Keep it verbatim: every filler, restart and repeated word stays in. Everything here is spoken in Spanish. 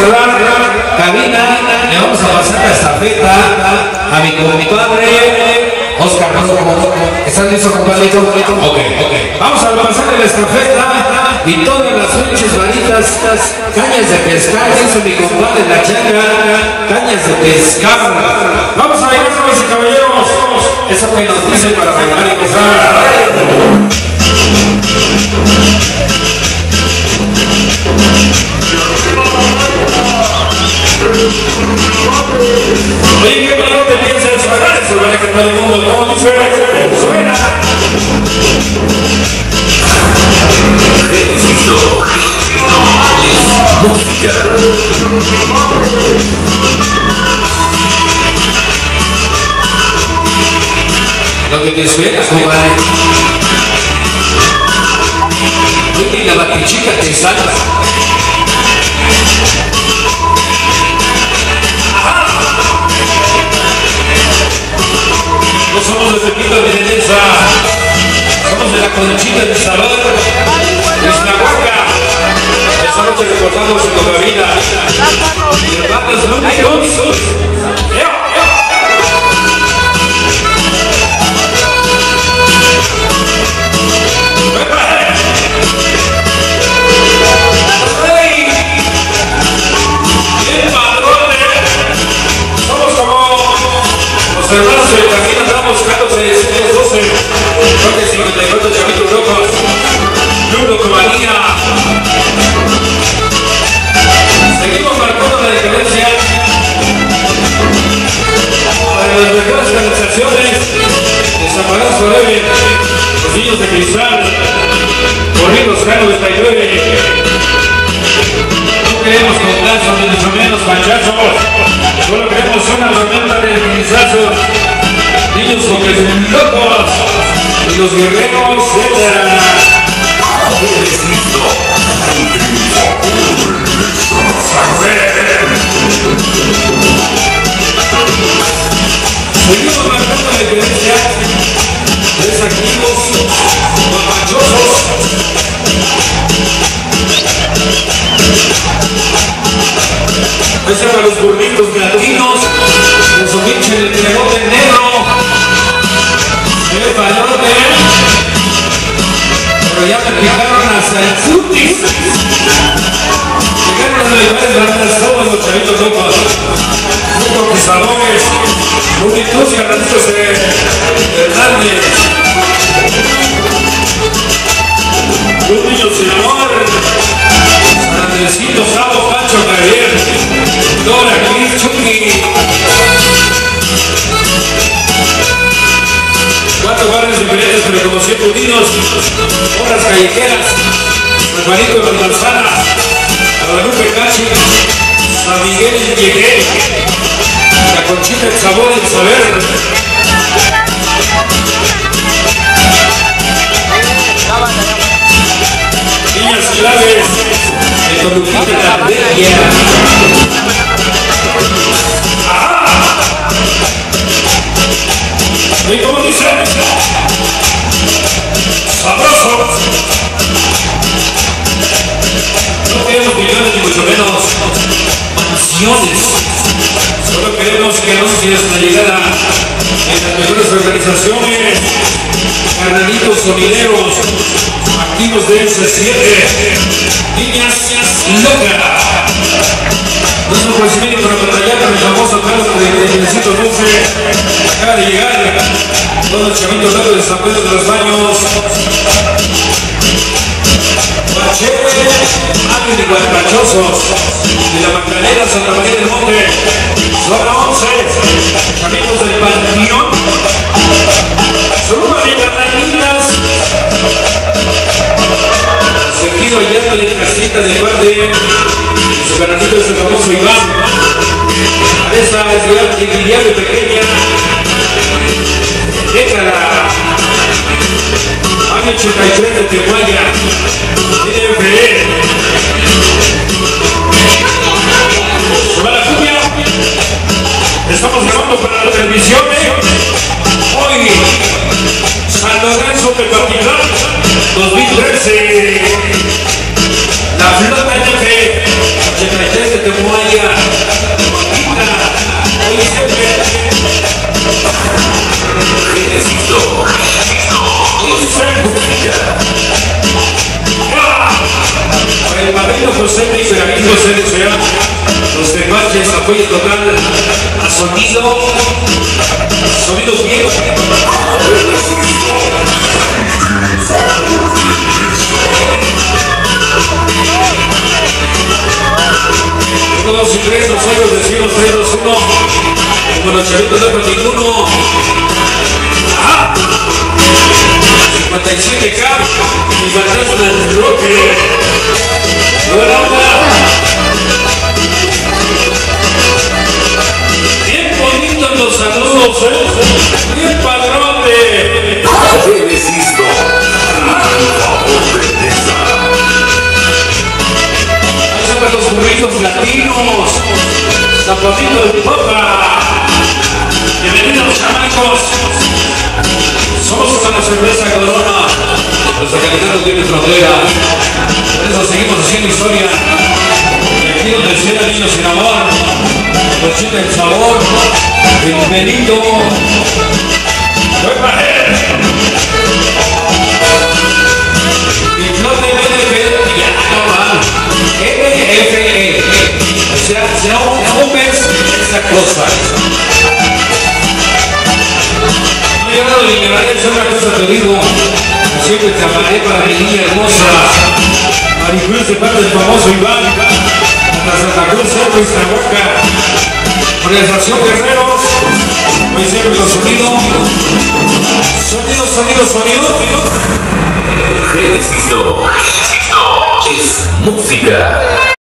cerrar cabina, le vamos a pasar la estafeta a mi compadre Oscar. ¿Estás listo, compadrito? Ok, ok. Vamos a pasarle la estafeta y todas las pinches varitas, cañas de pescar, eso mi compadre la changa, cañas de pescar. Vamos a bailar, damas y caballeros. Eso que nos dicen para bailar y gozar. Oye, ¿qué malo te piensas? Se va a cantar el mundo, ¿cómo dice? Suena. Música. Lo que te suena, compadre. Y la batichica te salva. No somos de Tepito de Veneza, somos de la Conchita de Salón, de Iztahuaca. Esta noche recordamos en nuestra vida. Y hermanos lúnicos. Somos como los hermanos del camino, andamos buscando seiscientos doce, porque cincuenta y cuatro chavitos locos, Bruno Comanía. Seguimos marcando la diferencia para las mejores organizaciones de Zaparaz Forever, los niños de cristal, Corridos K noventa y nueve. No queremos contazos, ni mucho menos panchazos, solo queremos una tormenta de guisazo. Niños con locos y los guerreros, etcétera. Seguimos marcando la diferencia. Tres activos, los manchosos. Ese para los burritos latinos, de su pinche el tregote negro. El palote, pero ya me picaron hasta el cutis. Llegaron los animales grandes, todos los chavitos locos, muy conquistadores, bonitos y ganaditos de Hernández. Los niños sin amor, San Andresito, Sabo, Pancho, Javier, Dora, Cris, Chucky. Cuatro barrios diferentes, pero como siempre unidos, obras callejeras, San Juanito de la Manzana, Guadalupe Cachi, San Miguel en Yegué, la Conchita, el sabor y el saber. Niñas claves, de Toluquita, la Bella. ¿Y cómo dice? Sabroso. No queremos millones ni mucho menos mansiones. Solo queremos que anuncies la llegada en las mejores organizaciones, carnalitos sonideros, activos de S siete, niñas locas. Nuestro procedimiento para batallar con el famoso Carlos de Necesito Dulce acaba de llegar. Todos los chavitos lados de San Pedro de los Baños. Machete, Ángel y Guapachosos de la Magdalena, Santa María del Monte. Zona once, chavitos del Panteón. Saludos de carnalitas. Seguido allá de casita de parte. Su canalito es el famoso Iván. Esa es de Guillermo pequeña. Déjala. Año ochenta y tres de Tehuaya. N F E. ¿Se va la cumbia? Estamos grabando para la televisión. Hoy, San Lorenzo Tepatitlán, dos mil trece. La flota N F E. ochenta y tres de Tehuaya. no haya vida, hoy siempre. Necesito, Para el padrino José Luis Benavides José de Ciudad, los demás apoyo total a sonido, sonido viejo. uno, dos y tres, los años de cielo, tres, dos, uno. Como los chavitos de ninguno. Ajá. cincuenta y siete K. Y fantasma del bloque. Buena onda. Bien bonitos los saludos, ¿eh? Bien padrote. Resisto. Los burritos latinos, zapatito de papa. Bienvenidos, chamacos. Somos una cerveza Corona. Los acalentados tienen frontera. Por eso seguimos haciendo historia. Y aquí donde sea niños sin amor, conchita el sabor. Bienvenido. Y no te viene que ya no van. F E. O sea, si no comes esa cosa. No he llegado de liberar, es una cosa te digo. Siempre te amaré para mi niña hermosa. Maricruz de parte del famoso Iván. Hasta Santa Cruz, Cerro y Zahuaca. Organización Guerreros. Hoy siempre con sonido. Sonido, sonido, sonido. Resisto. Es música.